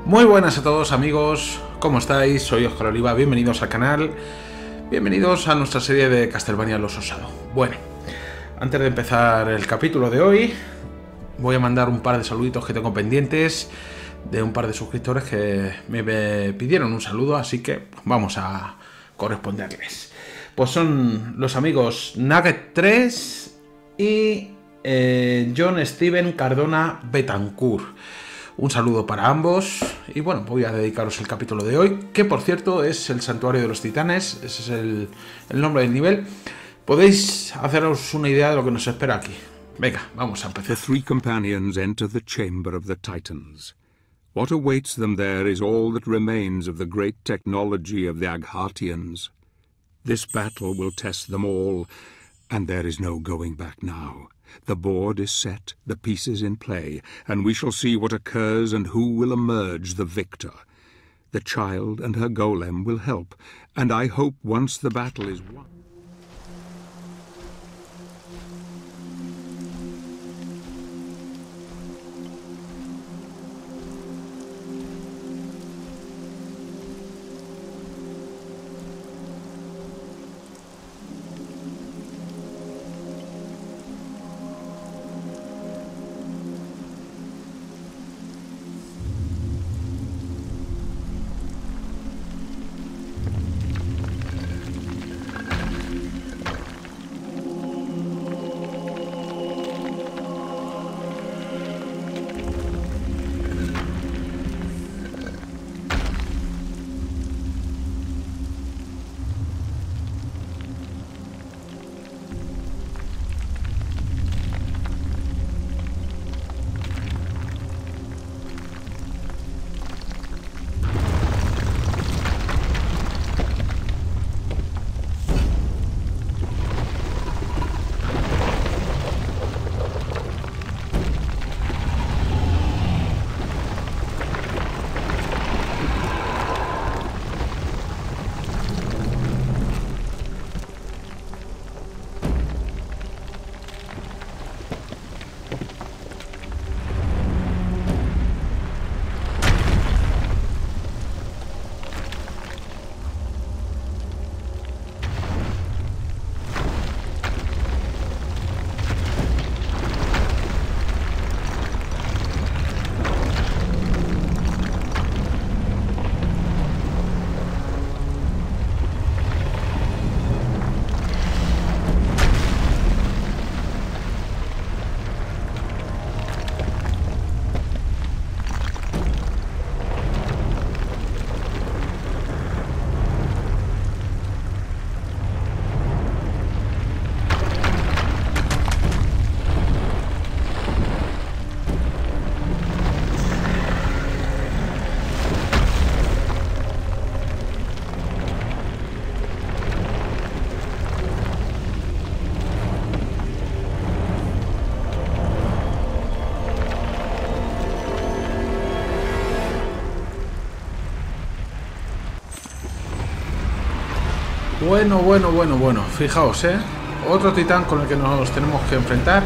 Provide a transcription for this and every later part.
Muy buenas a todos amigos, ¿cómo estáis? Soy Oscar Oliva, bienvenidos al canal, bienvenidos a nuestra serie de Castlevania Los Osado. Bueno, antes de empezar el capítulo de hoy, voy a mandar un par de saluditos que tengo pendientes de un par de suscriptores que me pidieron un saludo, así que vamos a corresponderles. Pues son los amigos Nugget3 y John Steven Cardona Betancourt. Un saludo para ambos y bueno, voy a dedicaros el capítulo de hoy, que por cierto es el Santuario de los Titanes, ese es el nombre del nivel. Podéis haceros una idea de lo que nos espera aquí. Venga, vamos a empezar. The three companions enter the chamber of the Titans. What awaits them there is all that remains of the great technology of the Aghartians. This battle will test them all, and there is no going back now. The board is set, the pieces in play, and we shall see what occurs and who will emerge the victor. The child and her golem will help, and I hope once the battle is won. Bueno, fijaos, otro titán con el que nos tenemos que enfrentar,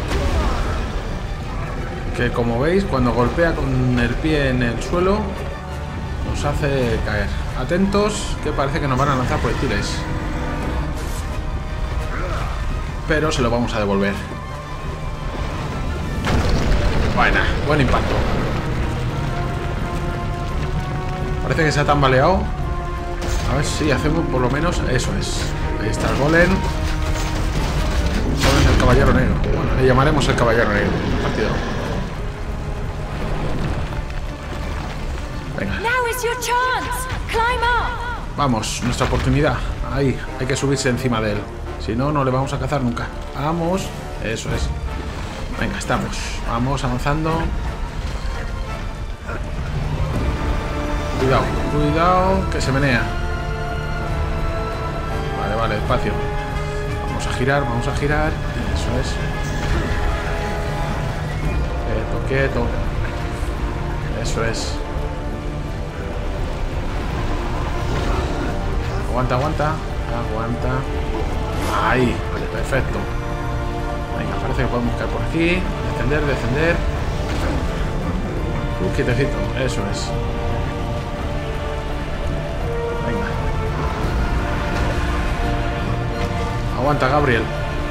que como veis, cuando golpea con el pie en el suelo, nos hace caer. Atentos, que parece que nos van a lanzar proyectiles, pero se lo vamos a devolver. Buen impacto. Parece que se ha tambaleado. A ver si hacemos por lo menos eso es. Ahí está el golem. Golem del caballero negro. Bueno, le llamaremos el caballero negro. Partido. Venga. Vamos, nuestra oportunidad. Ahí, hay que subirse encima de él. Si no, no le vamos a cazar nunca. Vamos. Eso es. Venga, estamos. Vamos avanzando. Cuidado, que se menea. Vale, despacio. Vamos a girar. Eso es. Quieto. Eso es. Aguanta. Ahí, vale, perfecto. Venga, parece que podemos caer por aquí. Descender. Tú quietecito, eso es. Venga. Aguanta, Gabriel.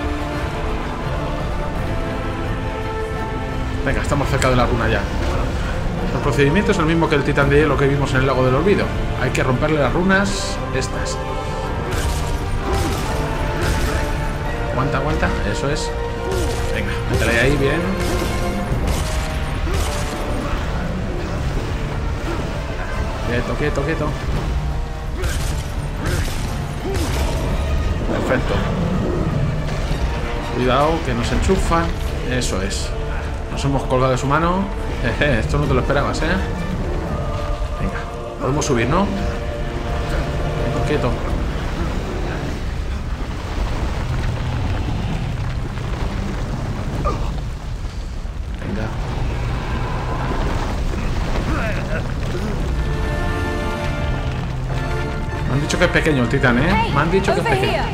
Venga, estamos cerca de la runa ya. El procedimiento es el mismo que el titán de hielo que vimos en el lago del olvido. Hay que romperle las runas estas. Aguanta, aguanta, eso es. Venga, métele ahí bien. Quieto, quieto, quieto. Perfecto. Cuidado, que nos enchufan. Eso es. Nos hemos colgado de su mano. Jeje, esto no te lo esperabas, ¿eh? Venga, podemos subir, ¿no? Quieto, quieto. Venga. Me han dicho que es pequeño el titán, ¿eh? Me han dicho que es pequeño.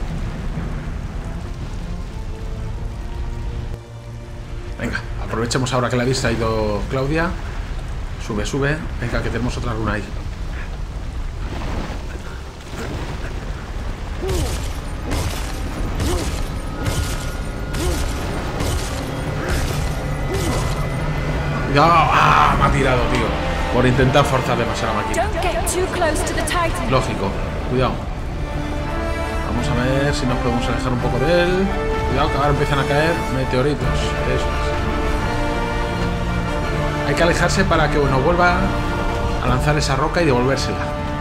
Venga, aprovechemos ahora que la vista ha ido Claudia. Sube, sube. Venga, que tenemos otra runa ahí. Cuidado. ¡Ah! Me ha tirado, tío. Por intentar forzar demasiado la máquina. Lógico. Cuidado. Vamos a ver si nos podemos alejar un poco de él. Cuidado que ahora empiezan a caer meteoritos. Eso es. Hay que alejarse para que uno vuelva a lanzar esa roca y devolvérsela.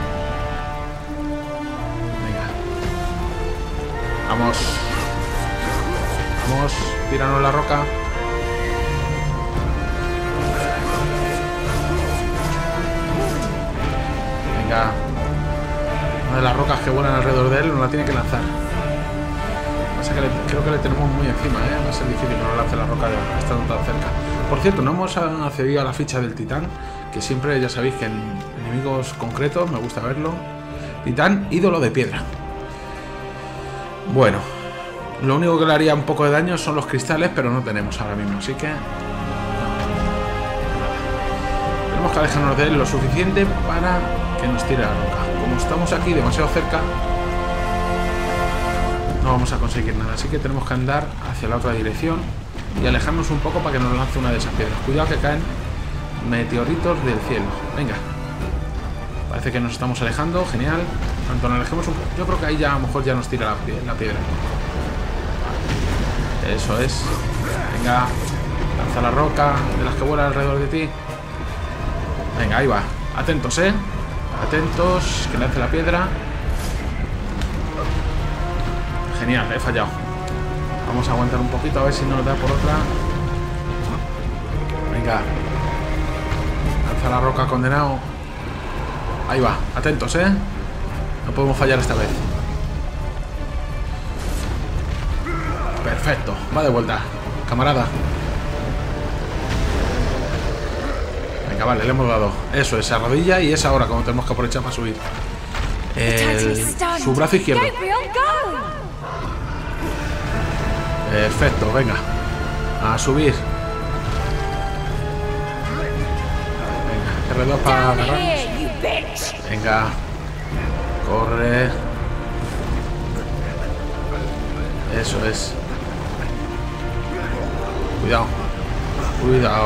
Venga. Vamos. Vamos. Tíranos la roca. Venga. Una de las rocas que vuelan alrededor de él nos la tiene que lanzar. Pasa que creo que le tenemos muy encima, ¿eh? Va a ser difícil que nos lance la roca estando tan cerca. Por cierto, no hemos accedido a la ficha del titán, que siempre ya sabéis que en enemigos concretos me gusta verlo. Titán, ídolo de piedra. Bueno, lo único que le haría un poco de daño son los cristales, pero no tenemos ahora mismo, así que... Tenemos que alejarnos de él lo suficiente para que nos tire la roca. Como estamos aquí demasiado cerca, no vamos a conseguir nada, así que tenemos que andar hacia la otra dirección y alejarnos un poco para que nos lance una de esas piedras. Cuidado que caen meteoritos del cielo. Venga. Parece que nos estamos alejando. Genial. Cuanto nos alejemos un poco, yo creo que ahí ya a lo mejor ya nos tira la piedra. Eso es. Venga. Lanza la roca de las que vuelan alrededor de ti. Venga, ahí va. Atentos, atentos. Que lance la piedra. Genial, he fallado. Vamos a aguantar un poquito a ver si nos da por otra. Venga. Lanza la roca, condenado. Ahí va, atentos, no podemos fallar esta vez. Perfecto, va de vuelta, camarada. Venga, vale, le hemos dado. Eso, esa rodilla y es ahora cuando tenemos que aprovechar para subir. Su brazo izquierdo. Perfecto, venga. A subir. Venga, R2 para agarrarnos. Venga. Corre. Eso es. Cuidado. Cuidado.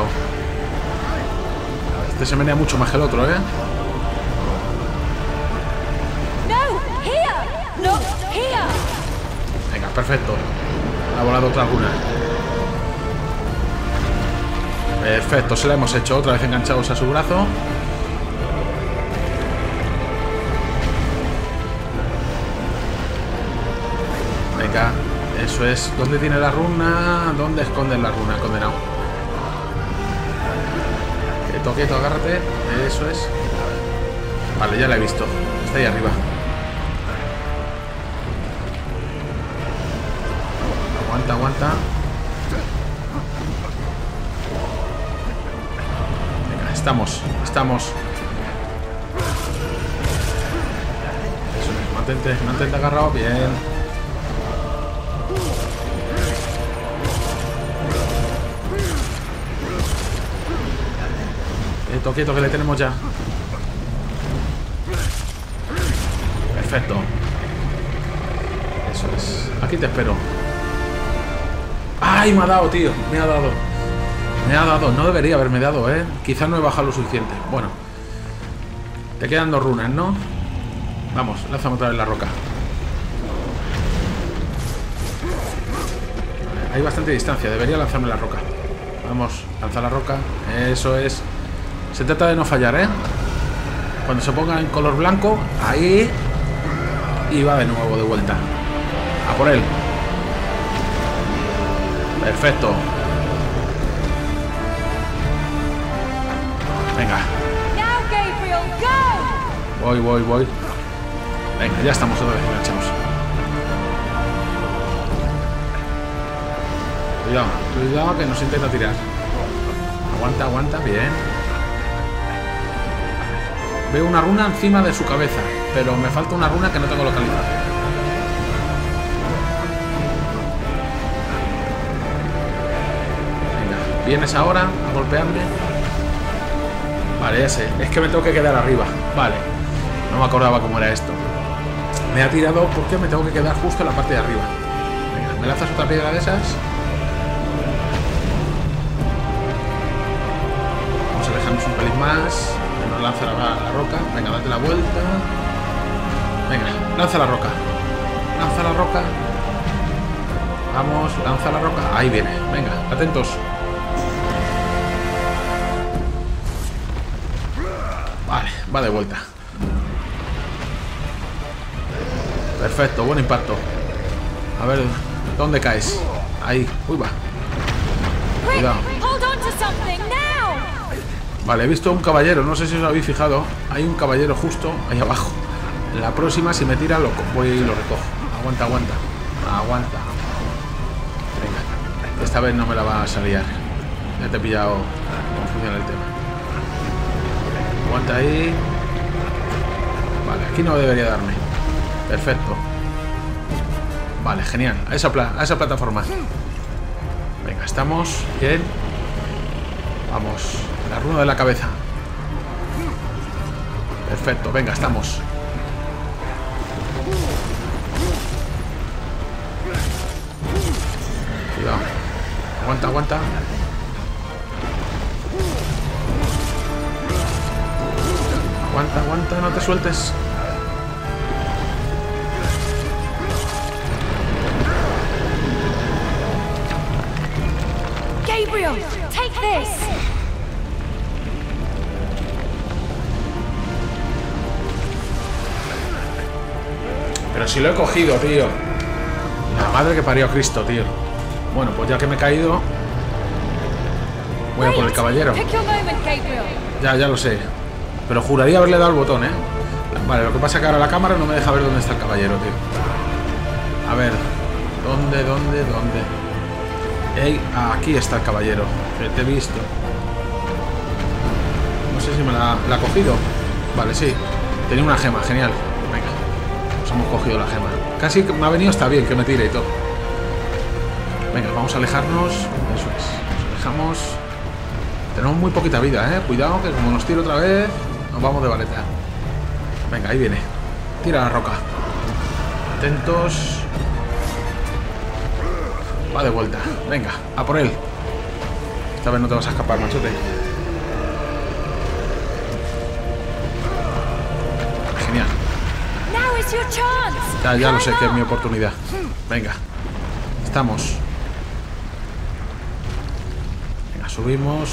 Este se menea mucho más que el otro, Venga, perfecto. Ha volado otra luna. Perfecto, se la hemos hecho. Otra vez enganchados a su brazo. Venga, eso es. ¿Dónde tiene la runa? ¿Dónde esconde la runa, condenado? Quieto, quieto, agárrate. Eso es. Vale, ya la he visto. Está ahí arriba. Aguanta, aguanta. Venga, estamos. Eso es, mantente agarrado, bien. quieto, que le tenemos ya. Perfecto. Eso es. Aquí te espero. ¡Ay, me ha dado, tío! Me ha dado. Me ha dado. No debería haberme dado, ¿eh? Quizás no he bajado lo suficiente. Bueno. Te quedan 2 runas, ¿no? Vamos, lánzame otra vez la roca. Hay bastante distancia. Debería lanzarme la roca. Vamos, lanza la roca. Eso es. Se trata de no fallar, ¿eh? Cuando se ponga en color blanco, ahí. Y va de nuevo de vuelta. A por él. Perfecto. Venga. Voy. Venga, ya estamos otra vez. Enganchamos. Cuidado que nos intenta tirar. Aguanta, bien. Veo una runa encima de su cabeza, pero me falta una runa que no tengo localizada. Venga, ¿vienes ahora a golpearme? Vale, ya sé. Es que me tengo que quedar arriba. Vale. No me acordaba cómo era esto. Me ha tirado porque me tengo que quedar justo en la parte de arriba. Venga, ¿me lanzas otra piedra de esas? Vamos a alejarnos un pelín más. Nos lanza la roca. Venga, date la vuelta. Venga, lanza la roca. Lanza la roca. Vamos, lanza la roca. Ahí viene. Venga, atentos. Vale, va de vuelta. Perfecto, buen impacto. A ver, ¿dónde caes? Ahí, uy, va. Cuidado. Vale, he visto un caballero, no sé si os habéis fijado. Hay un caballero justo ahí abajo. En la próxima, si me tira, voy y lo recojo. Aguanta. Venga, esta vez no me la va a salir. Ya te he pillado cómo funciona el tema. Aguanta ahí. Vale, aquí no debería darme. Perfecto. Vale, genial. A esa plataforma. Venga, estamos bien. Vamos. La runa de la cabeza. Perfecto, venga, estamos. Cuidado. Aguanta. Aguanta, no te sueltes. Gabriel, take this. Pero si lo he cogido, tío. La madre que parió a Cristo, tío. Bueno, pues ya que me he caído, voy a por el caballero. Ya lo sé. Pero juraría haberle dado el botón, ¿eh? Vale, lo que pasa es que ahora la cámara no me deja ver dónde está el caballero, tío. A ver. ¿Dónde? Ey, aquí está el caballero. Que te he visto. No sé si me la ha cogido. Vale, sí. Tenía una gema, genial. Venga. Nos hemos cogido la gema. Casi me ha venido, está bien que me tire y todo. Venga, vamos a alejarnos. Eso es. Nos alejamos. Tenemos muy poquita vida, ¿eh? Cuidado, que como nos tire otra vez, nos vamos de vareta. Venga, ahí viene. Tira la roca. Atentos. Va de vuelta. Venga, a por él. Esta vez no te vas a escapar, machote. Genial. Ya lo sé, que es mi oportunidad. Venga. Estamos. Venga, subimos.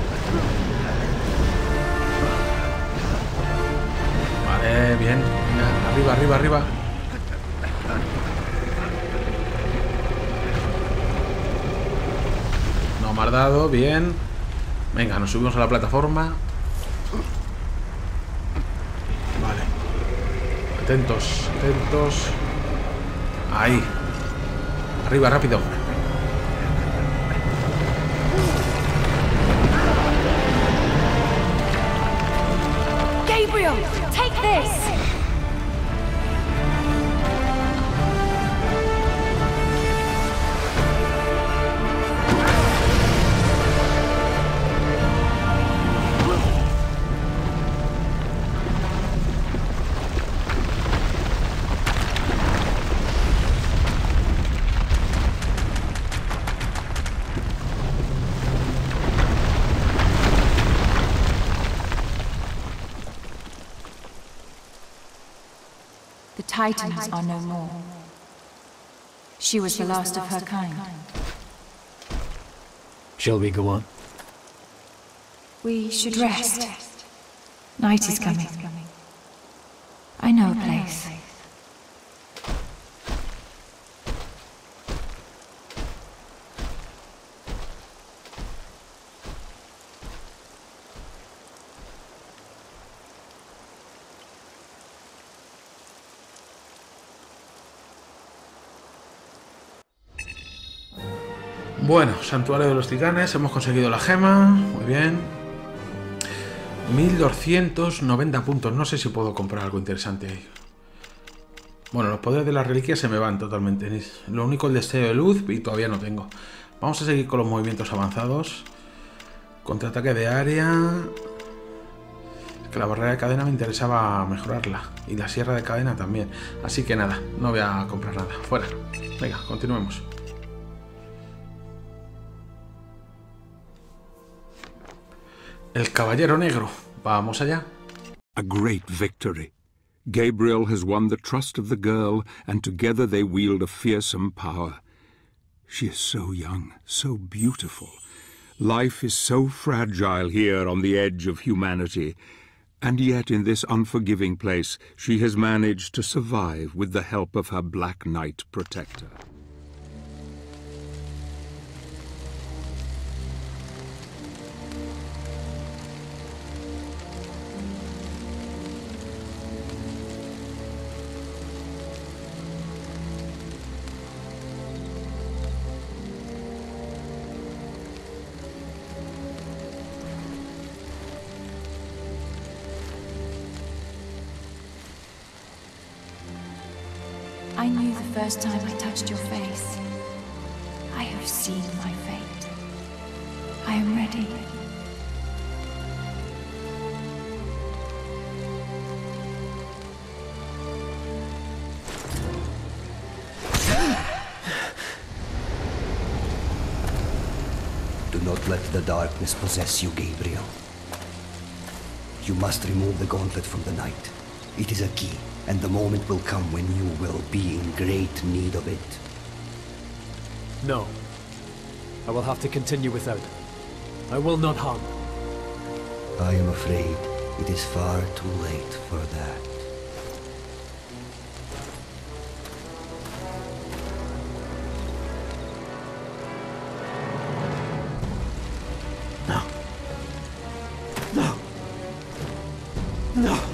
Vale, bien. Venga, arriba. No me has dado, bien. Venga, nos subimos a la plataforma. Vale. Atentos. Ahí. Arriba, rápido. Gabriel, take this. Titans are no more. She was the last of her kind. Shall we go on? We should rest. Night is coming. I know a place. Bueno, Santuario de los Titanes, hemos conseguido la gema, muy bien. 1290 puntos, no sé si puedo comprar algo interesante ahí. Bueno, los poderes de las reliquias se me van totalmente. Lo único el destello de luz y todavía no tengo. Vamos a seguir con los movimientos avanzados. Contraataque de área. Es que la barrera de cadena me interesaba mejorarla. Y la sierra de cadena también. Así que nada, no voy a comprar nada. Fuera. Venga, continuemos. El Caballero Negro. Vamos allá. A great victory. Gabriel has won the trust of the girl, and together they wield a fearsome power. She is so young, so beautiful. Life is so fragile here on the edge of humanity. And yet in this unforgiving place, she has managed to survive with the help of her Black Knight protector. I knew the first time I touched your face. I have seen my fate. I am ready. Do not let the darkness possess you, Gabriel. You must remove the gauntlet from the night. It is a key, and the moment will come when you will be in great need of it. No. I will have to continue without. I will not harm. I am afraid it is far too late for that. No. No. No.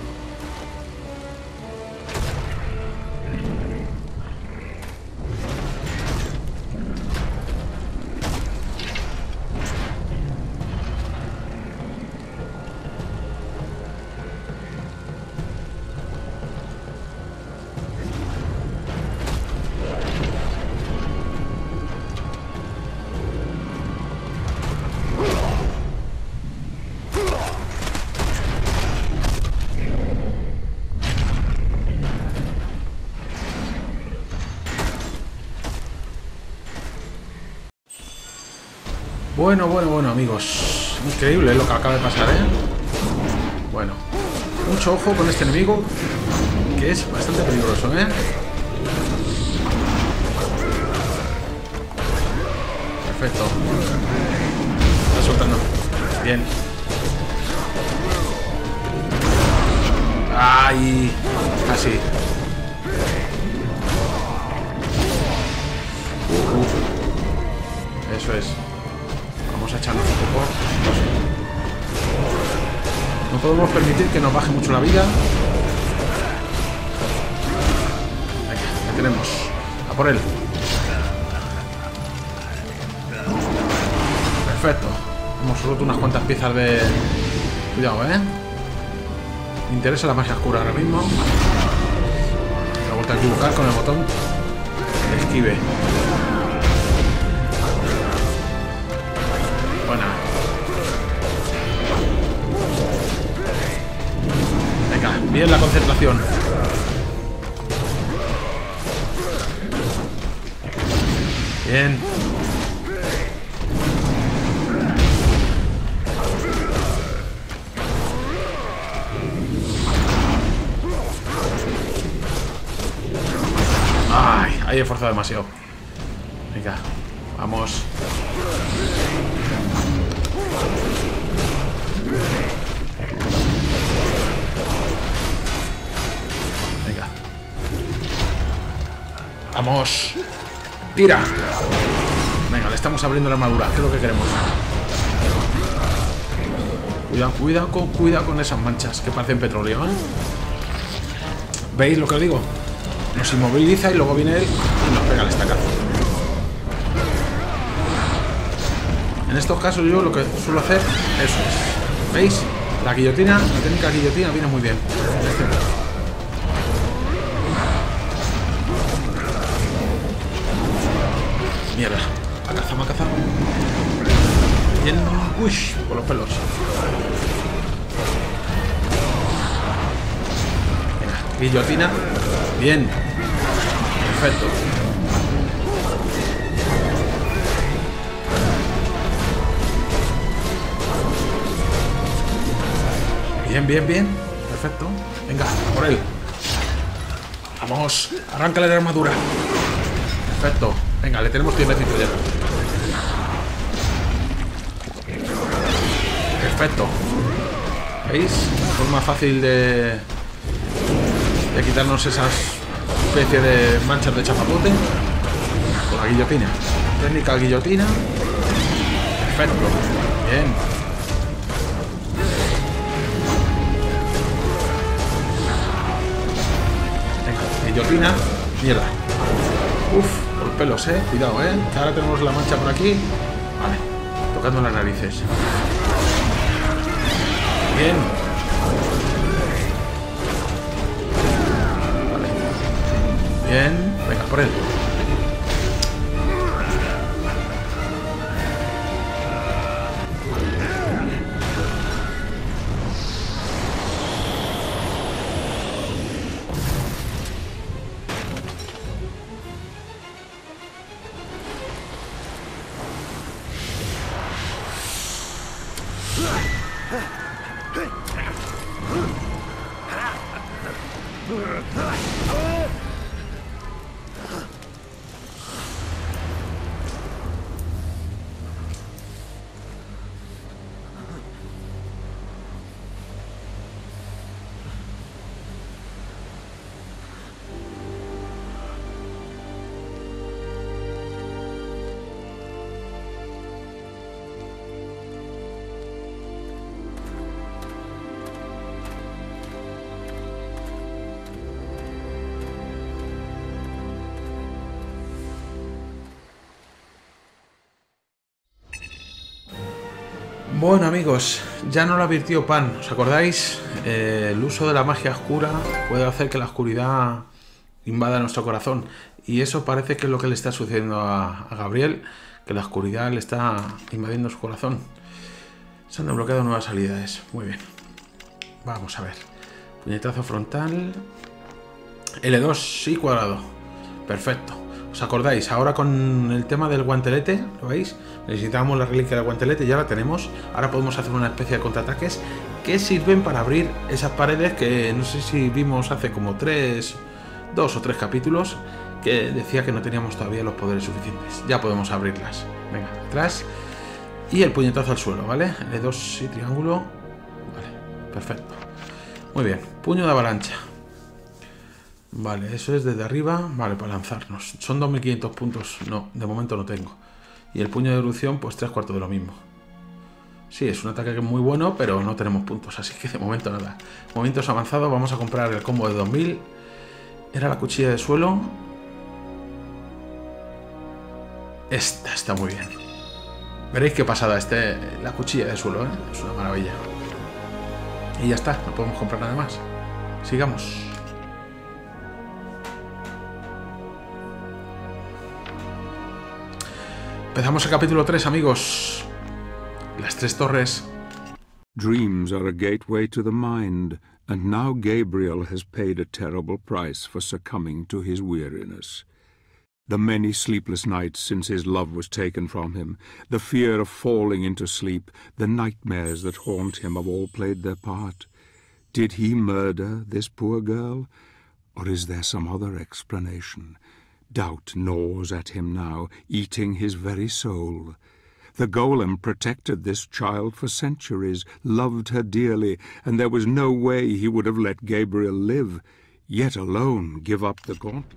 Bueno, amigos. Increíble lo que acaba de pasar, ¿eh? Bueno, mucho ojo con este enemigo, que es bastante peligroso, ¿eh? Perfecto. Está soltando. Bien. ¡Ay! Casi. Eso es. Vamos a echarnos un poco. No podemos permitir que nos baje mucho la vida. Aquí, ya tenemos. A por él. Perfecto. Hemos roto unas cuantas piezas de... Cuidado, ¿eh? Me interesa la magia oscura ahora mismo. Me he vuelto a equivocar con el botón de esquive. Buena. Venga, bien la concentración. Bien. Ahí he forzado demasiado. Venga, vamos. Venga. Vamos. Tira. Venga, le estamos abriendo la armadura. ¿Qué es lo que queremos? Cuidado con esas manchas que parecen petróleo, ¿eh? ¿Veis lo que os digo? Nos inmoviliza y luego viene él y nos pega el estacazo. En estos casos yo lo que suelo hacer, eso es. ¿Veis? La guillotina, la técnica guillotina viene muy bien. Mierda. Me ha cazado. Bien. Uy, por los pelos. Venga, guillotina. Bien. Perfecto. Bien. Perfecto. Venga, por él. Vamos. Arráncale la armadura. Perfecto. Venga, le tenemos tiempecito ya. Perfecto. ¿Veis? Forma fácil de quitarnos esas especie de manchas de chapapote con la guillotina. Técnica guillotina. Perfecto. Bien. Venga, guillotina. Mierda. Uf, por los pelos, cuidado, que ahora tenemos la mancha por aquí. Vale, tocando las narices. Bien. Vale. Bien. Venga, por él. Bueno, amigos, ya nos lo advirtió Pan, ¿os acordáis? El uso de la magia oscura puede hacer que la oscuridad invada nuestro corazón, y eso parece que es lo que le está sucediendo a Gabriel, que la oscuridad le está invadiendo su corazón. Se han desbloqueado nuevas habilidades. Muy bien. Vamos a ver. Puñetazo frontal. L2, sí, cuadrado. Perfecto. ¿Os acordáis? Ahora con el tema del guantelete, ¿lo veis? Necesitábamos la reliquia del guantelete, ya la tenemos. Ahora podemos hacer una especie de contraataques que sirven para abrir esas paredes que no sé si vimos hace como 2 o 3 capítulos, que decía que no teníamos todavía los poderes suficientes. Ya podemos abrirlas. Venga, atrás. Y el puñetazo al suelo, ¿vale? L2 y triángulo. Vale, perfecto. Muy bien, puño de avalancha. Vale, eso es desde arriba. Vale, para lanzarnos. Son 2500 puntos. No, de momento no tengo. Y el puño de erupción, pues 3/4 de lo mismo. Sí, es un ataque que es muy bueno, pero no tenemos puntos, así que de momento nada. Movimientos avanzados, vamos a comprar el combo de 2000. Era la cuchilla de suelo. Esta está muy bien. Veréis qué pasada la cuchilla de suelo, ¿eh? Es una maravilla. Y ya está, no podemos comprar nada más. Sigamos. Empezamos el capítulo 3, amigos. Las 3 torres. Dreams are a gateway to the mind, and now Gabriel has paid a terrible price for succumbing to his weariness. The many sleepless nights since his love was taken from him, the fear of falling into sleep, the nightmares that haunt him have all played their part. Did he murder this poor girl? Or is there some other explanation? Doubt gnaws at him now, eating his very soul. The golem protected this child for centuries, loved her dearly, and there was no way he would have let Gabriel live, yet alone give up the gauntlet.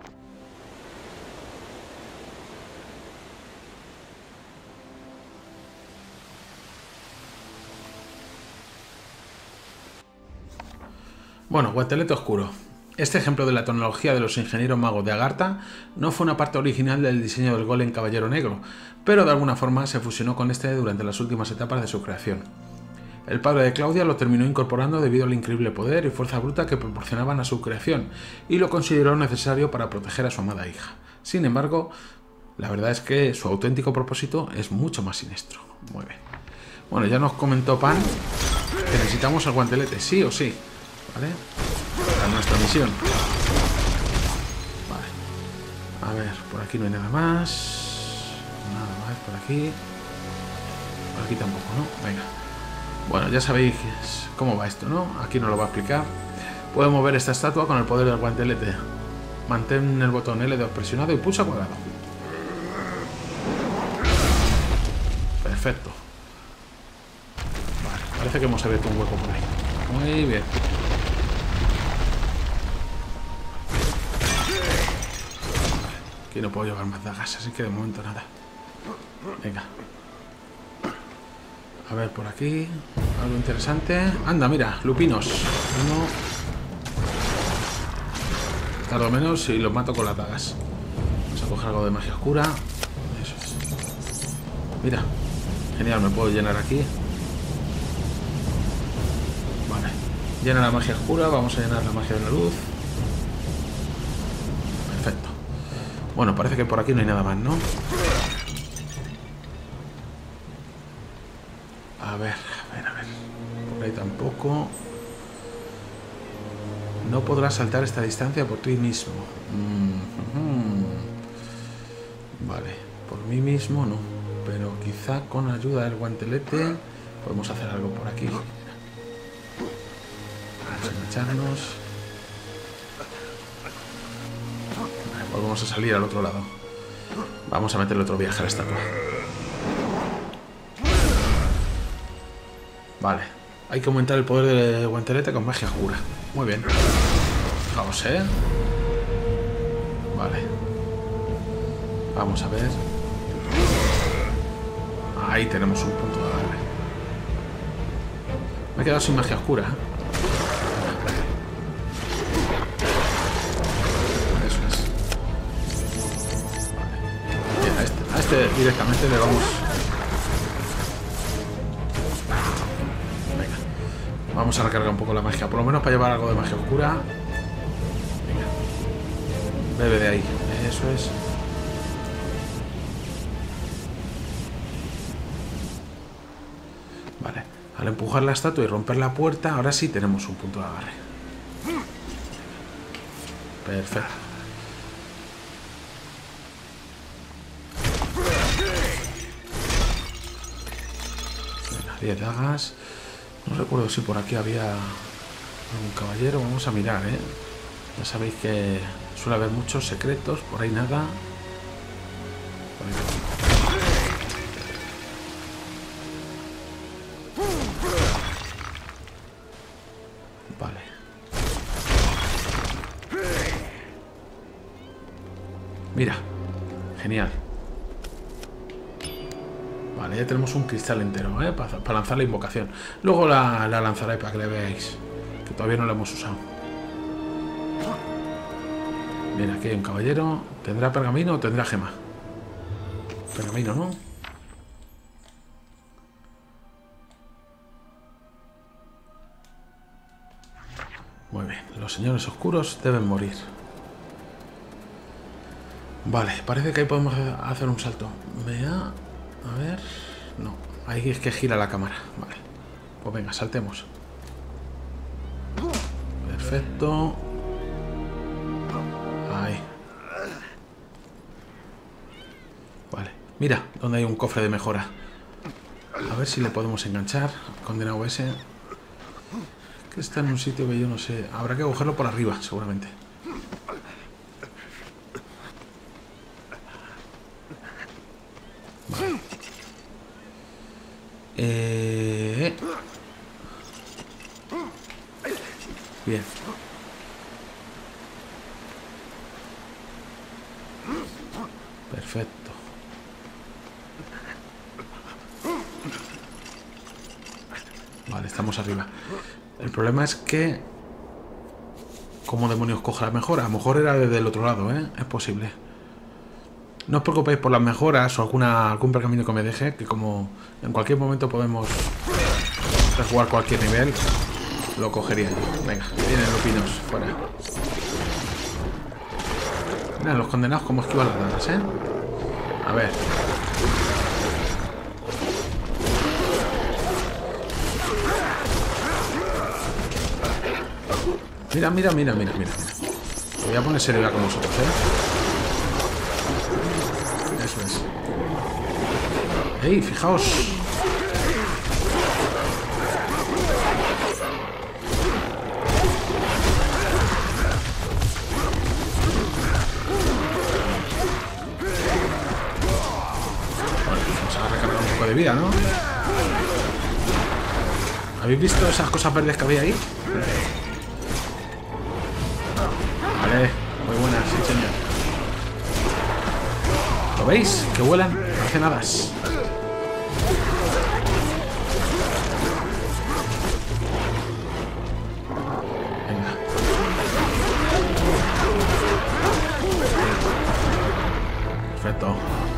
Bueno, guantelete oscuro. Este ejemplo de la tecnología de los ingenieros magos de Agartha no fue una parte original del diseño del golem caballero negro, pero de alguna forma se fusionó con este durante las últimas etapas de su creación. El padre de Claudia lo terminó incorporando debido al increíble poder y fuerza bruta que proporcionaban a su creación, y lo consideró necesario para proteger a su amada hija. Sin embargo, la verdad es que su auténtico propósito es mucho más siniestro. Muy bien. Bueno, ya nos comentó Pan que necesitamos el guantelete, sí o sí. ¿Vale? Para nuestra misión. Vale. A ver, por aquí no hay nada más. Nada más por aquí. Por aquí tampoco, ¿no? Venga. Bueno, ya sabéis cómo va esto, ¿no? Aquí nos lo va a explicar. Puedo mover esta estatua con el poder del guantelete. Mantén el botón L2 presionado y pulsa cuadrado. Perfecto. Vale, parece que hemos abierto un hueco por ahí. Muy bien. Aquí no puedo llevar más dagas, así que de momento nada. Venga. A ver, por aquí. Algo interesante. Anda, mira, lupinos. Uno. Tardo menos y los mato con las dagas. Vamos a coger algo de magia oscura. Eso es. Mira. Genial, me puedo llenar aquí. Vale. Llena la magia oscura. Vamos a llenar la magia de la luz. Perfecto. Bueno, parece que por aquí no hay nada más, ¿no? A ver. Por ahí tampoco. No podrás saltar esta distancia por ti mismo. Vale, por mí mismo no. Pero quizá con ayuda del guantelete podemos hacer algo por aquí. Vamos a engancharnos. Volvemos a salir al otro lado. Vamos a meterle otro viaje a la estatua. Vale. Hay que aumentar el poder del guantelete con magia oscura. Muy bien. Vamos, Vale. Vamos a ver. Ahí tenemos un punto de agarre. Me he quedado sin magia oscura. A este directamente le vamos. Venga. Vamos a recargar un poco la magia, por lo menos para llevar algo de magia oscura. Venga. Bebe de ahí. Eso es. Vale. Al empujar la estatua y romper la puerta, ahora sí tenemos un punto de agarre. Perfecto. 10 dagas. No recuerdo si por aquí había algún caballero. Vamos a mirar, Ya sabéis que suele haber muchos secretos. Por ahí nada. Por ahí nada. Vale. Mira. Genial. Vale, ya tenemos un cristal entero, para lanzar la invocación. Luego la lanzaré para que le veáis, que todavía no la hemos usado. Mira, aquí hay un caballero. ¿Tendrá pergamino o tendrá gema? Pergamino, ¿no? Muy bien, los señores oscuros deben morir. Vale, parece que ahí podemos hacer un salto. Vea. A ver... No, ahí es que gira la cámara. Vale. Pues venga, saltemos. Perfecto. Ahí. Vale. Mira, donde hay un cofre de mejora. A ver si le podemos enganchar. Condenado ese. Que está en un sitio que yo no sé. Habrá que cogerlo por arriba, seguramente. Vale. Bien. Perfecto. Vale, estamos arriba. El problema es que... ¿Cómo demonios coge la mejora? A lo mejor era desde el otro lado, ¿eh? Es posible. No os preocupéis por las mejoras o algún pergamino que me deje, que como en cualquier momento podemos rejugar cualquier nivel, lo cogería yo. Venga, vienen lupinos, fuera. Mira, los condenados como esquivan las dagas, ¿eh? A ver. Mira, mira, mira, mira, mira. Me voy a poner serio ya con vosotros, ¿eh? Eso es. ¡Ey, fijaos! Vamos a recargar un poco de vida, ¿no? ¿Habéis visto esas cosas verdes que había ahí? Vale, muy buenas, sí señor. ¿Lo veis? Que vuelan, parecen hadas. Venga. Perfecto.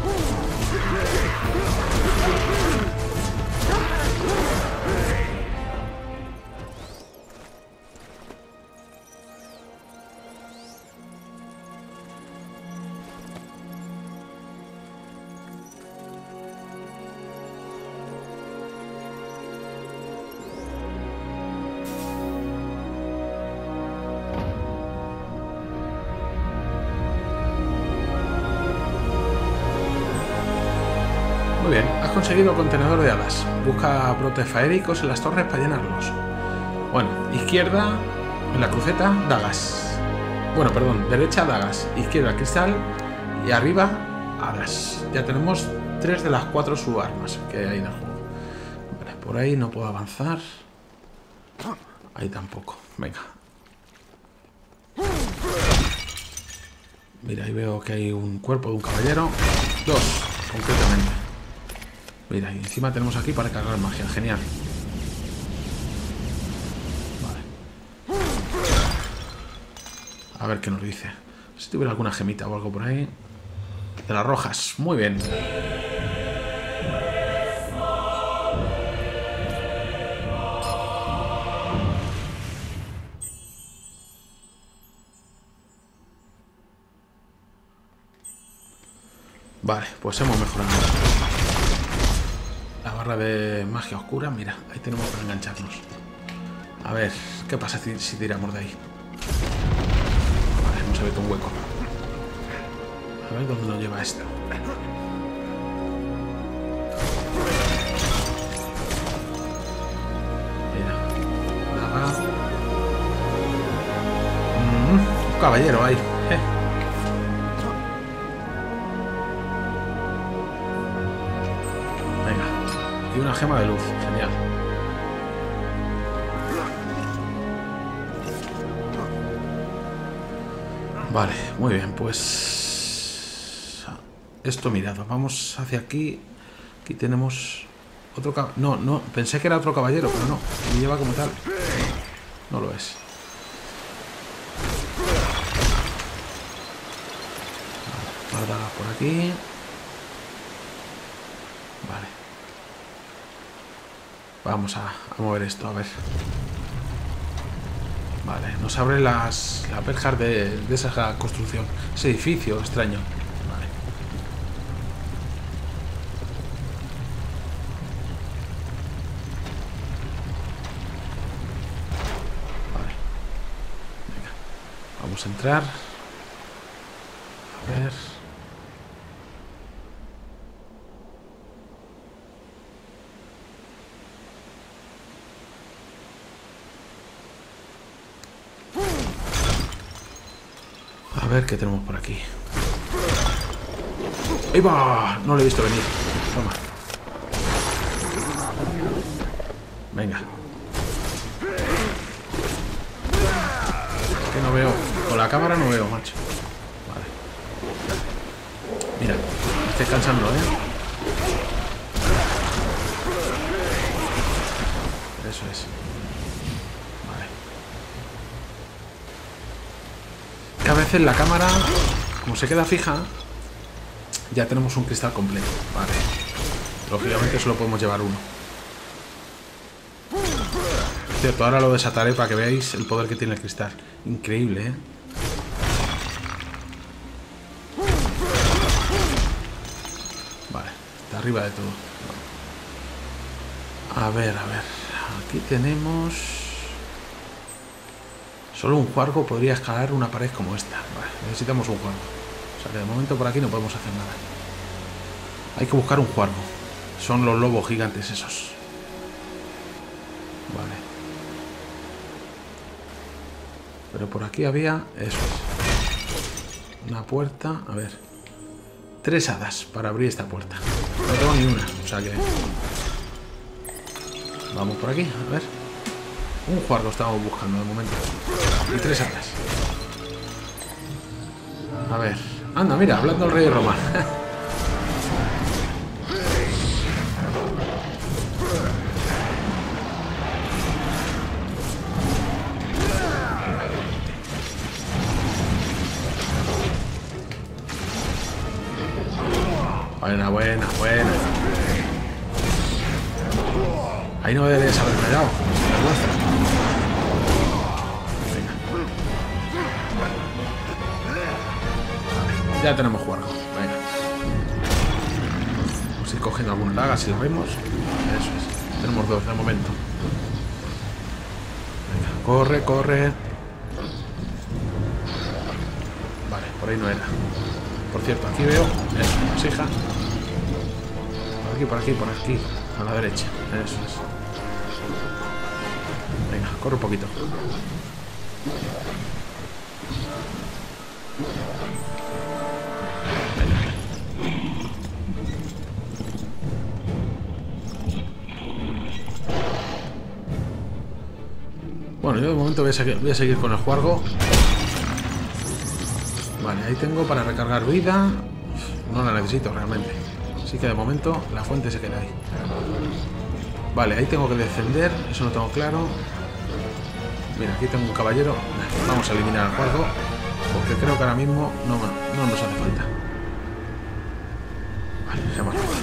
Muy bien, has conseguido contenedor de hadas. Busca brotes faéricos en las torres para llenarlos. Bueno, izquierda, en la cruceta, dagas. Bueno, perdón, derecha, dagas. Izquierda, cristal. Y arriba, hadas. Ya tenemos 3 de las 4 subarmas que hay en el juego. Vale, por ahí no puedo avanzar. Ahí tampoco. Venga. Mira, ahí veo que hay un cuerpo de un caballero. 2, concretamente. Mira, y encima tenemos aquí para cargar magia. Genial. Vale. A ver qué nos dice. Si tuviera alguna gemita o algo por ahí. De las rojas. Muy bien. Vale, pues hemos mejorado la barra de magia oscura. Mira, ahí tenemos para engancharnos. A ver, ¿qué pasa si tiramos de ahí? Vale, hemos abierto un hueco. A ver dónde nos lleva esto. Mira, nada. Un caballero ahí. Y una gema de luz, genial. Vale, muy bien, pues... Esto mirado, vamos hacia aquí. Aquí tenemos otro caballero. No, pensé que era otro caballero, pero no. Me lleva como tal. No lo es. Vale, guarda por aquí. Vale. Vamos a mover esto, a ver. Vale, nos abre la perjar de esa construcción. Ese edificio extraño. Vale. Vale. Venga. Vamos a entrar. A ver. A ver qué tenemos por aquí. ¡Ahí va! No lo he visto venir. Toma. Venga. Es que no veo. Con la cámara no veo, macho. Vale. Mira. Me estoy cansando, Eso es. Vale. Que a veces la cámara, como se queda fija, ya tenemos un cristal completo. Vale. Lógicamente solo podemos llevar uno. Es cierto, ahora lo desataré para que veáis el poder que tiene el cristal. Increíble, Vale, está arriba de todo. A ver. Aquí tenemos... Solo un juargo podría escalar una pared como esta. Vale, necesitamos un juargo. O sea que de momento por aquí no podemos hacer nada. Hay que buscar un juargo. Son los lobos gigantes esos. Vale. Pero por aquí había... Eso es. Una puerta. A ver. 3 hadas para abrir esta puerta. No tengo ni una. O sea que... Vamos por aquí, a ver. Un juargo estamos buscando de momento. Y 3 hadas. A ver. Anda, mira, hablando el rey de Roma. Buena. Ahí no deberías haberme dado. Venga. Vale, ya tenemos juargo. Venga. Vamos a ir cogiendo alguna daga si lo vemos. Eso es. Tenemos 2 de momento. Venga, corre. Vale, por ahí no era. Por cierto, aquí veo eso, vasija. Por aquí. A la derecha. Eso es. Venga, corre un poquito. Venga. Bueno, yo de momento voy a seguir con el juargo. Vale, ahí tengo para recargar vida. No la necesito realmente. Así que de momento la fuente se queda ahí. Vale, ahí tengo que descender. Eso lo tengo claro. Mira, aquí tengo un caballero. Vamos a eliminar el juargo, porque creo que ahora mismo no nos hace falta. Vale, se hemos vale.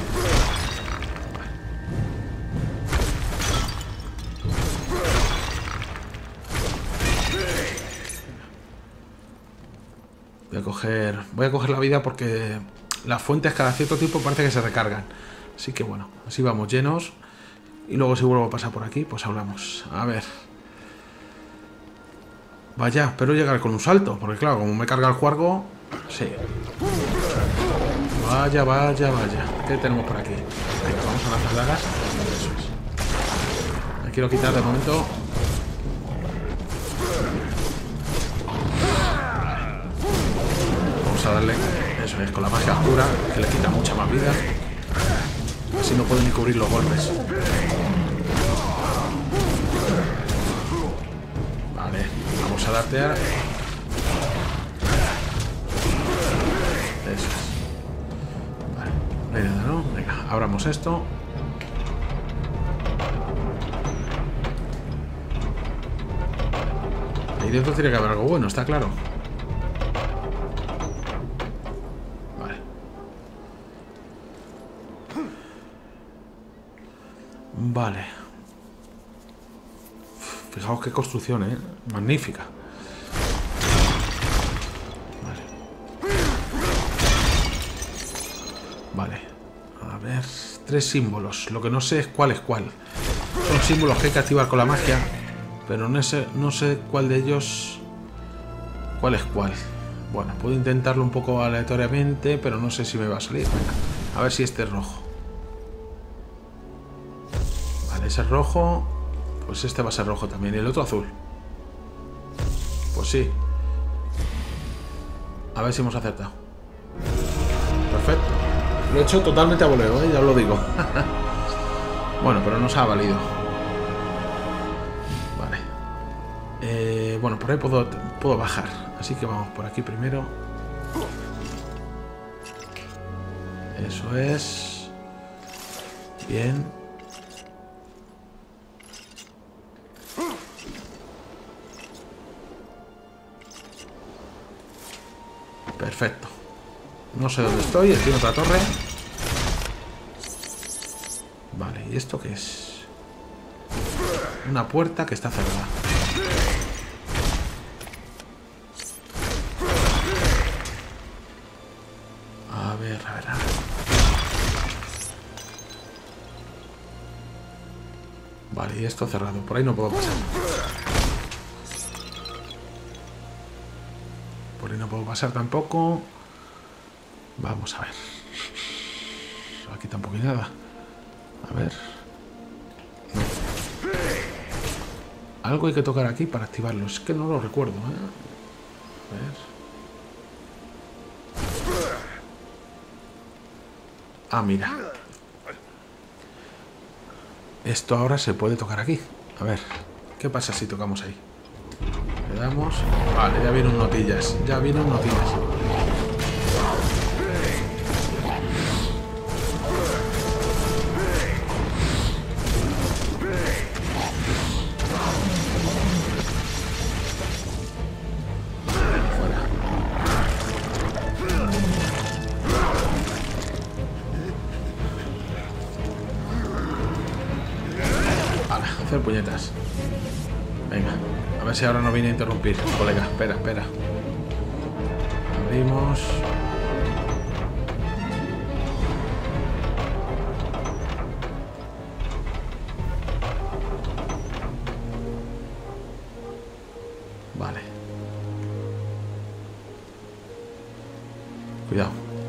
Voy a coger la vida porque las fuentes cada cierto tiempo parece que se recargan. Así que bueno, así vamos llenos. Y luego si vuelvo a pasar por aquí, pues hablamos. A ver. Vaya, espero llegar con un salto. Porque claro, como me carga el juargo. Sí. Vaya. ¿Qué tenemos por aquí? Venga, vamos a lanzar dagas. Eso es. Me quiero quitar de momento. Vamos a darle. Eso es, con la magia oscura, que le quita mucha más vida. Así no pueden ni cubrir los golpes. Vale, vamos a darte a... Eso es. Vale, no hay nada, ¿no? Venga, abramos esto. Ahí dentro tiene que haber algo bueno, está claro. Vale. Fijaos qué construcción, ¿eh? Magnífica. Vale. A ver, 3 símbolos. Lo que no sé es cuál es cuál. Son símbolos que hay que activar con la magia, pero no sé cuál de ellos... ¿Cuál es cuál? Bueno, puedo intentarlo un poco aleatoriamente, pero no sé si me va a salir. Venga, a ver si este es rojo. Ese es rojo, pues este va a ser rojo también. Y el otro azul. Pues sí. A ver si hemos acertado. Perfecto. Lo he hecho totalmente a voleo, ya os lo digo. Bueno, pero nos ha valido. Vale. Bueno, por ahí puedo bajar. Así que vamos por aquí primero. Eso es. Bien. Perfecto. No sé dónde estoy en otra torre. Vale, ¿y esto qué es? Una puerta que está cerrada. A ver. Vale, y esto cerrado. Por ahí no puedo pasar. Por ahí no puedo pasar tampoco. Vamos a ver. Aquí tampoco hay nada. A ver. No. Algo hay que tocar aquí para activarlo. Es que no lo recuerdo, ¿eh? A ver. Ah, mira. Esto ahora se puede tocar aquí. A ver. ¿Qué pasa si tocamos ahí? Le damos. Vale, ya vienen notillas. Ya vienen notillas. Puñetas. Venga, a ver si ahora no viene a interrumpir, colega. Espera. Abrimos. Vale. Cuidado.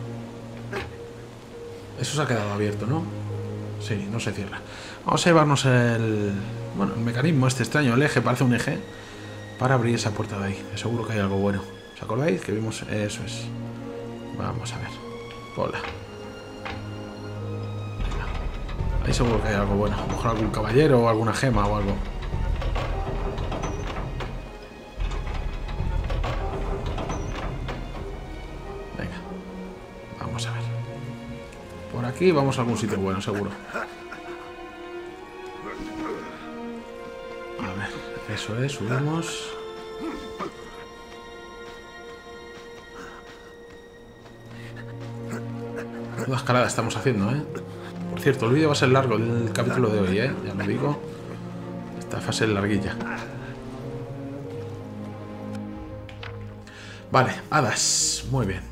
Eso se ha quedado abierto, ¿no? Sí, no se cierra. Vamos a llevarnos el mecanismo este extraño, el eje, parece un eje, para abrir esa puerta de ahí. Seguro que hay algo bueno. ¿Os acordáis? Que vimos... Eso es. Vamos a ver. Hola. Venga. Ahí seguro que hay algo bueno. A lo mejor algún caballero o alguna gema o algo. Venga. Vamos a ver. Por aquí vamos a algún sitio bueno, seguro. Eso es, subimos. Una escalada estamos haciendo, ¿eh? Por cierto, el vídeo va a ser largo el capítulo de hoy, ¿eh? Ya lo digo. Esta fase es larguilla. Vale, hadas. Muy bien.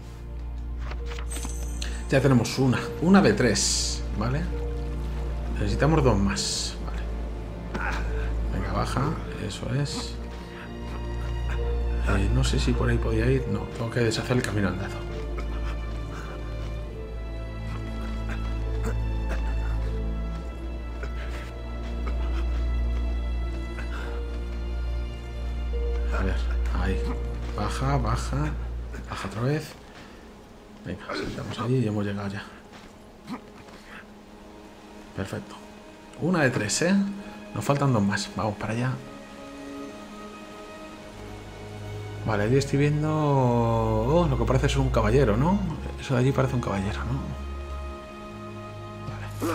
Ya tenemos una de 3, ¿vale? Necesitamos 2 más. Vale. Venga, baja. Eso es. No sé si por ahí podía ir. No, tengo que deshacer el camino andado. A ver, ahí. Baja. Baja otra vez. Venga, sentamos ahí y hemos llegado ya. Perfecto. Una de 3, ¿eh? Nos faltan 2 más. Vamos para allá. Vale, ahí estoy viendo... Oh, lo que parece ser un caballero, ¿no? Eso de allí parece un caballero, ¿no? Vale.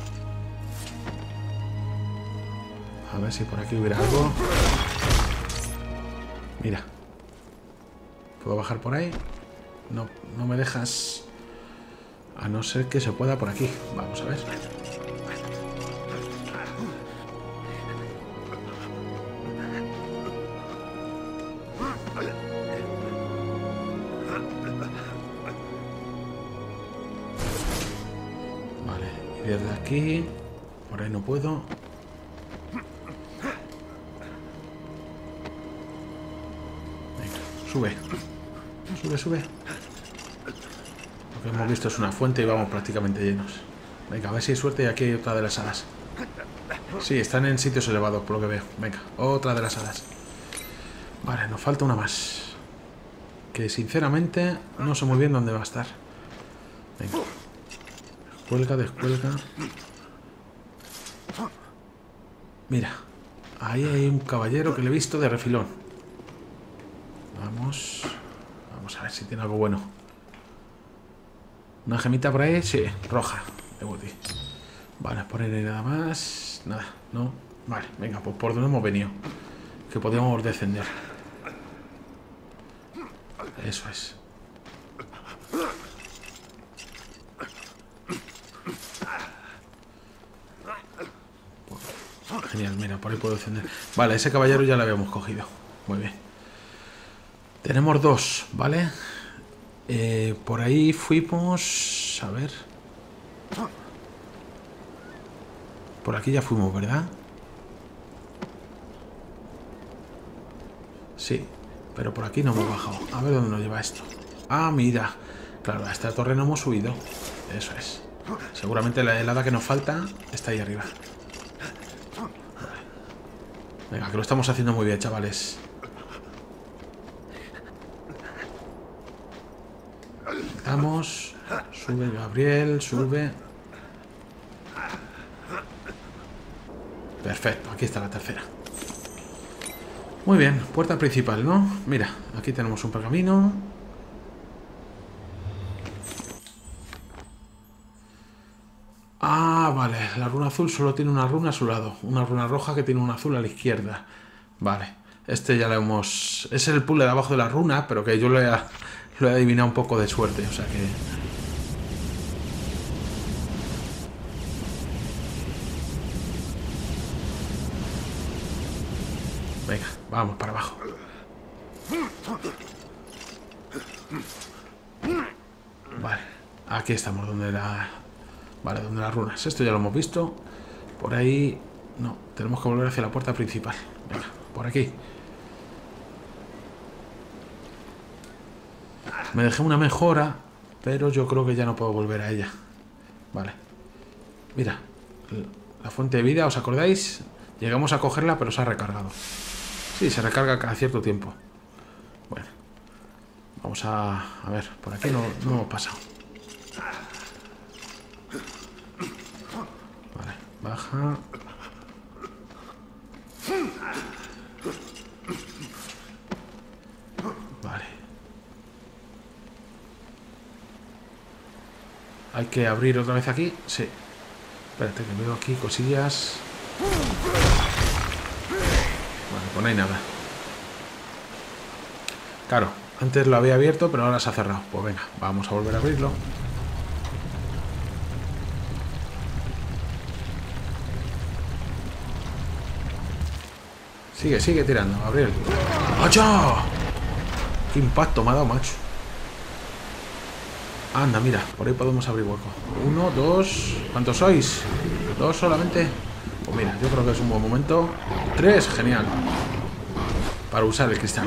A ver si por aquí hubiera algo. Mira. ¿Puedo bajar por ahí? No me dejas... A no ser que se pueda por aquí. Vamos a ver. Desde aquí, por ahí no puedo. Venga, sube. Lo que hemos visto es una fuente y vamos prácticamente llenos. Venga, a ver si hay suerte y aquí hay otra de las hadas. Sí, están en sitios elevados por lo que veo. Venga, otra de las hadas. Vale, nos falta una más. Que sinceramente no sé muy bien dónde va a estar. Venga. Descuelga, descuelga. Mira, ahí hay un caballero que le he visto de refilón. Vamos. Vamos a ver si tiene algo bueno. ¿Una gemita por ahí? Sí, roja. De Woody. Vale, por ahí nada más. Nada, no. Vale, venga, pues por donde hemos venido. Que podíamos descender. Eso es. Genial, mira, por ahí puedo descender. Vale, ese caballero ya lo habíamos cogido. Muy bien. Tenemos dos, ¿vale? Por ahí fuimos... A ver... Por aquí ya fuimos, ¿verdad? Sí, pero por aquí no hemos bajado. A ver dónde nos lleva esto. Ah, mira. Claro, a esta torre no hemos subido. Eso es. Seguramente la helada que nos falta está ahí arriba. Vale. Venga, que lo estamos haciendo muy bien, chavales. Vamos. Sube, Gabriel, sube. Perfecto, aquí está la tercera. Muy bien, puerta principal, ¿no? Mira, aquí tenemos un pergamino. Ah, vale, la runa azul solo tiene una runa a su lado. Una runa roja que tiene un azul a la izquierda. Vale, este ya lo hemos... Es el puzzle de abajo de la runa, pero que yo lo he adivinado un poco de suerte, o sea que... Venga, vamos para abajo. Vale, aquí estamos, donde la... Vale, donde las runas. Esto ya lo hemos visto. Por ahí... No, tenemos que volver hacia la puerta principal. Venga, por aquí. Me dejé una mejora, pero yo creo que ya no puedo volver a ella. Vale. Mira, la fuente de vida, ¿os acordáis? Llegamos a cogerla, pero se ha recargado. Sí, se recarga cada cierto tiempo. Bueno. Vamos a ver, por aquí no hemos pasado. Vale, baja. Vale. Hay que abrir otra vez aquí. Sí. Espérate, que veo aquí cosillas. Vale, pues no hay nada. Claro, antes lo había abierto, pero ahora se ha cerrado. Pues venga, vamos a volver a abrirlo. Sigue tirando, Gabriel. ¡Macho! ¡Qué impacto me ha dado, macho! Anda, mira, por ahí podemos abrir hueco. 1, 2... ¿Cuántos sois? ¿2 solamente? Pues mira, yo creo que es un buen momento. 3, genial. Para usar el cristal.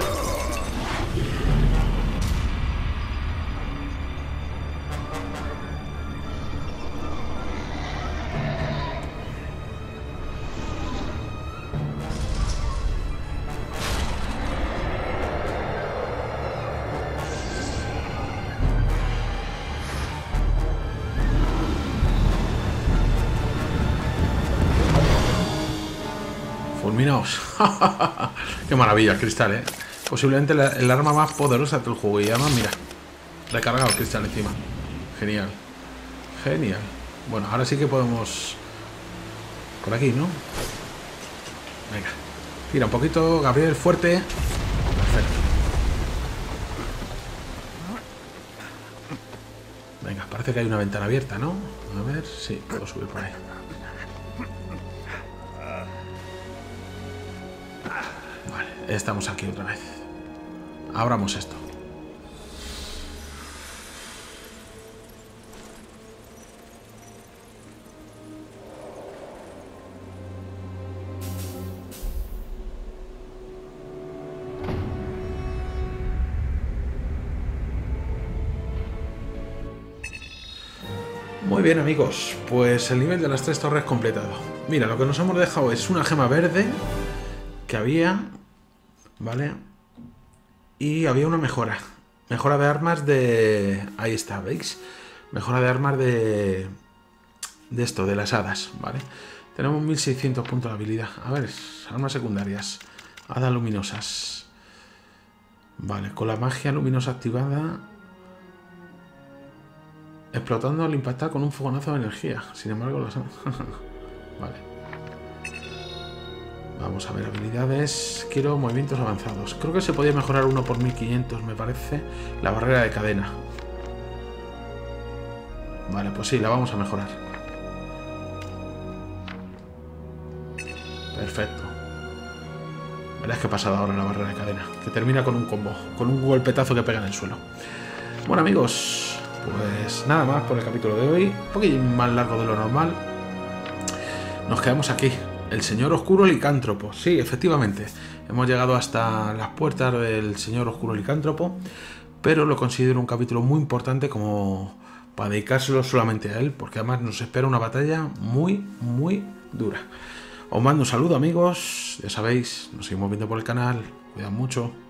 Fulminaos. Qué maravilla el cristal, ¿eh? Posiblemente el arma más poderosa del juego. Y además, mira, recargado el cristal encima. Genial. Genial. Bueno, ahora sí que podemos... Por aquí, ¿no? Venga. Tira un poquito, Gabriel, fuerte. Perfecto. Venga, parece que hay una ventana abierta, ¿no? A ver, sí, puedo subir por ahí. Vale, estamos aquí otra vez. Abramos esto. Muy bien, amigos, pues el nivel de las 3 torres completado. Mira, lo que nos hemos dejado es una gema verde que había, ¿vale? Y había una mejora. Mejora de armas de... Ahí está, ¿veis? Mejora de armas de de esto, de las hadas, ¿vale? Tenemos 1600 puntos de habilidad. A ver, armas secundarias. Hadas luminosas. Vale, con la magia luminosa activada, explotando al impactar con un fogonazo de energía. Sin embargo, las... Vale. Vamos a ver habilidades. Quiero movimientos avanzados. Creo que se podía mejorar uno por 1500, me parece. La barrera de cadena. Vale, pues sí, la vamos a mejorar. Perfecto. Verás qué pasada ahora la barrera de cadena. Que termina con un combo. Con un golpetazo que pega en el suelo. Bueno, amigos, pues nada más por el capítulo de hoy. Un poquito más largo de lo normal. Nos quedamos aquí. El señor oscuro licántropo. Sí, efectivamente. Hemos llegado hasta las puertas del señor oscuro licántropo. Pero lo considero un capítulo muy importante como para dedicárselo solamente a él. Porque además nos espera una batalla muy, muy dura. Os mando un saludo, amigos. Ya sabéis, nos seguimos viendo por el canal. Cuidad mucho.